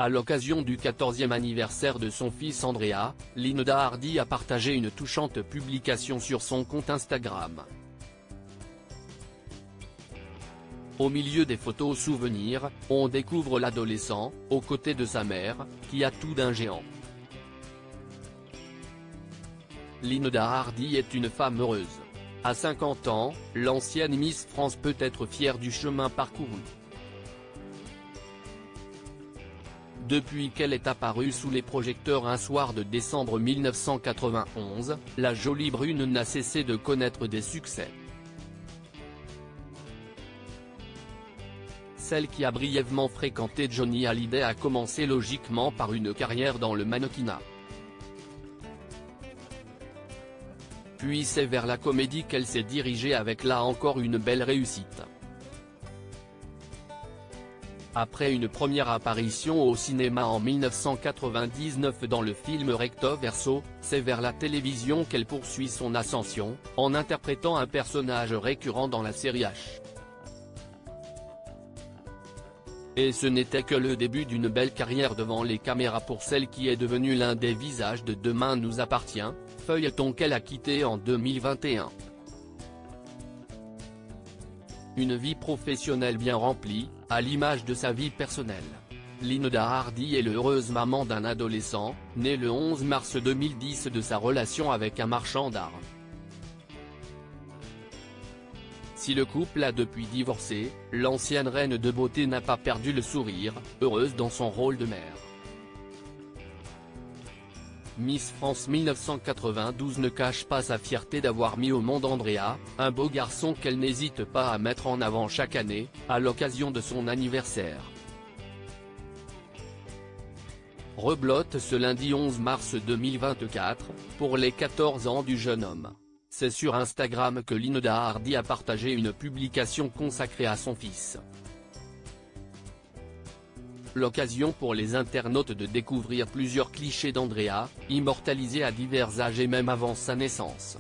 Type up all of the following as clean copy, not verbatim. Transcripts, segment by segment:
À l'occasion du 14e anniversaire de son fils Andrea, Linda Hardy a partagé une touchante publication sur son compte Instagram. Au milieu des photos souvenirs, on découvre l'adolescent, aux côtés de sa mère, qui a tout d'un géant. Linda Hardy est une femme heureuse. À 50 ans, l'ancienne Miss France peut être fière du chemin parcouru. Depuis qu'elle est apparue sous les projecteurs un soir de décembre 1991, la jolie brune n'a cessé de connaître des succès. Celle qui a brièvement fréquenté Johnny Hallyday a commencé logiquement par une carrière dans le mannequinat. Puis c'est vers la comédie qu'elle s'est dirigée avec là encore une belle réussite. Après une première apparition au cinéma en 1999 dans le film Recto Verso, c'est vers la télévision qu'elle poursuit son ascension, en interprétant un personnage récurrent dans la série H. Et ce n'était que le début d'une belle carrière devant les caméras pour celle qui est devenue l'un des visages de Demain nous appartient, feuilleton qu'elle a quitté en 2021. Une vie professionnelle bien remplie, à l'image de sa vie personnelle. Linda Hardy est l'heureuse maman d'un adolescent, né le 11 mars 2010 de sa relation avec un marchand d'art. Si le couple a depuis divorcé, l'ancienne reine de beauté n'a pas perdu le sourire, heureuse dans son rôle de mère. Miss France 1992 ne cache pas sa fierté d'avoir mis au monde Andrea, un beau garçon qu'elle n'hésite pas à mettre en avant chaque année, à l'occasion de son anniversaire. Reblote ce lundi 11 mars 2024, pour les 14 ans du jeune homme. C'est sur Instagram que Linda Hardy a partagé une publication consacrée à son fils. L'occasion pour les internautes de découvrir plusieurs clichés d'Andrea, immortalisés à divers âges et même avant sa naissance.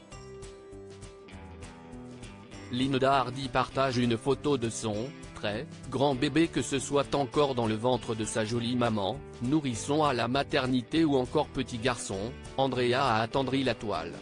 Linda Hardy partage une photo de son très grand bébé, que ce soit encore dans le ventre de sa jolie maman, nourrisson à la maternité ou encore petit garçon, Andrea a attendri la toile.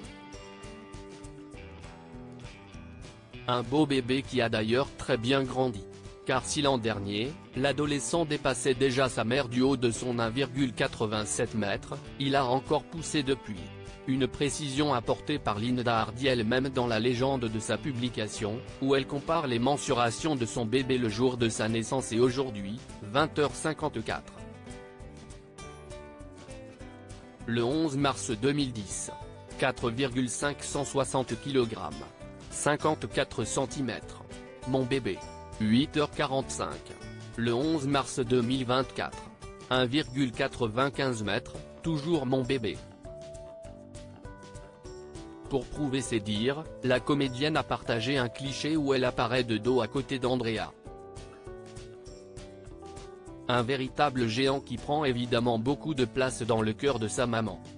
Un beau bébé qui a d'ailleurs très bien grandi. Car si l'an dernier, l'adolescent dépassait déjà sa mère du haut de son 1,87 m, il a encore poussé depuis. Une précision apportée par Linda Hardy elle-même dans la légende de sa publication, où elle compare les mensurations de son bébé le jour de sa naissance et aujourd'hui, 20h54. Le 11 mars 2010. 4,560 kg. 54 cm. Mon bébé. 8h45. Le 11 mars 2024. 1,95 m, toujours mon bébé. Pour prouver ses dires, la comédienne a partagé un cliché où elle apparaît de dos à côté d'Andrea. Un véritable géant qui prend évidemment beaucoup de place dans le cœur de sa maman.